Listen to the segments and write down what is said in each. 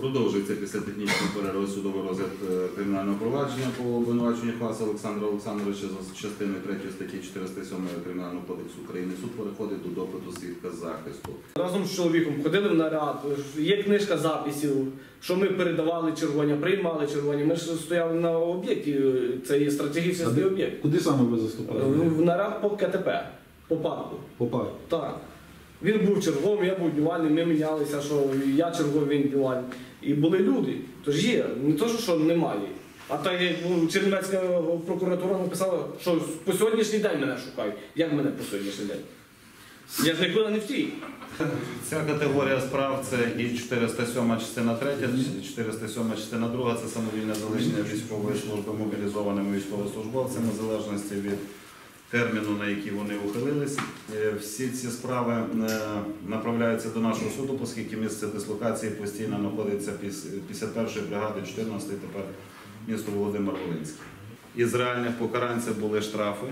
Продовжується після технічної перерви судовий розгляд кримінального провадження по обвинуваченню Класа Олександра Олександровича за частиною 3 статті 407 Кримінального кодексу України. Суд переходить до допиту свідка захисту. Разом з чоловіком ходили в наряд, є книжка записів, що ми передавали чергування, приймали чергування. Ми ж стояли на об'єкті, це є стратегічний об'єкт. Куди саме ви заступали? В наряд по КТП, по парку. По парку? Так. Він був черговим, я був днювальним, ми мінялися, що я черговий, він днювальний. І були люди, тож є, не то, що немає. А так як Чернівецька прокуратура написала, що по сьогоднішній день мене шукають. Як мене по сьогоднішній день? Я ж ніколи не втік. Ця категорія справ – це і 407 частина 3, 407 частина 2 – це самовільне залишення військової служби мобілізованими військовослужбовцями в залежності від терміну, на який вони ухилились. Всі ці справи направляються до нашого суду, оскільки місце дислокації постійно знаходиться 51-ї бригади 14-ї, тепер місто Володимир-Волинський. Із реальних покарань це були штрафи,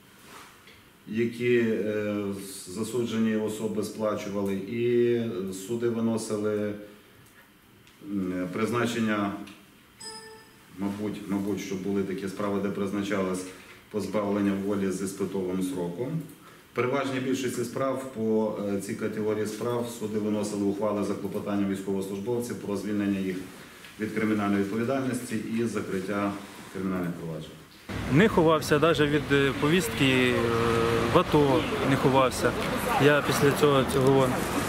які засуджені особи сплачували, і суди виносили призначення, мабуть, що були такі справи, де призначалось позбавлення волі з іспитовим сроком. В переважній більшості справ по цій категорії справ суди виносили ухвали за клопотанням військовослужбовців про звільнення їх від кримінальної відповідальності і закриття кримінальних проваджень. Не ховався навіть від повістки в АТО, не ховався. Я після цього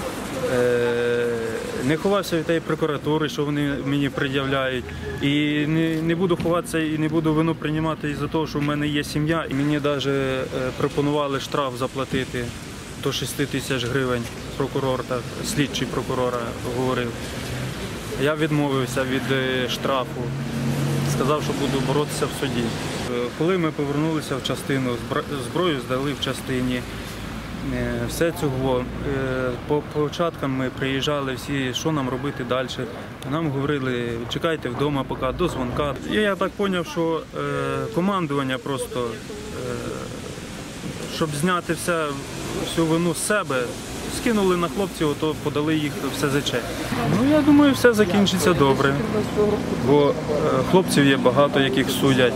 не ховався від тієї прокуратури, що вони мені пред'являють. І не буду ховатися і не буду вину приймати із-за того, що в мене є сім'я. І мені навіть пропонували штраф заплатити до 6 тисяч гривень. Прокурор, так, слідчий прокурора говорив. Я відмовився від штрафу. Сказав, що буду боротися в суді. Коли ми повернулися в частину, зброю здали в частині. Все цього, по початкам ми приїжджали всі, що нам робити далі. Нам говорили, чекайте вдома поки, до дзвонка. І я так зрозумів, що командування просто, щоб зняти всю вину з себе, скинули на хлопців, то подали їх в СЗЧ. Ну, я думаю, все закінчиться добре, бо хлопців є багато, яких судять.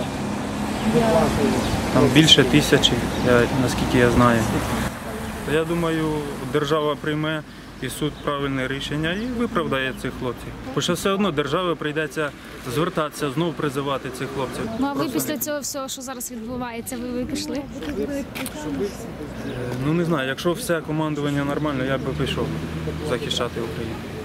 Там більше 1000, наскільки я знаю. Я думаю, держава прийме і суд правильне рішення і виправдає цих хлопців. Бо що все одно державі прийдеться звертатися, знову призивати цих хлопців. Ну а ви після цього всього, що зараз відбувається, ви пішли? Ну не знаю, якщо все командування нормально, я б пішов захищати Україну.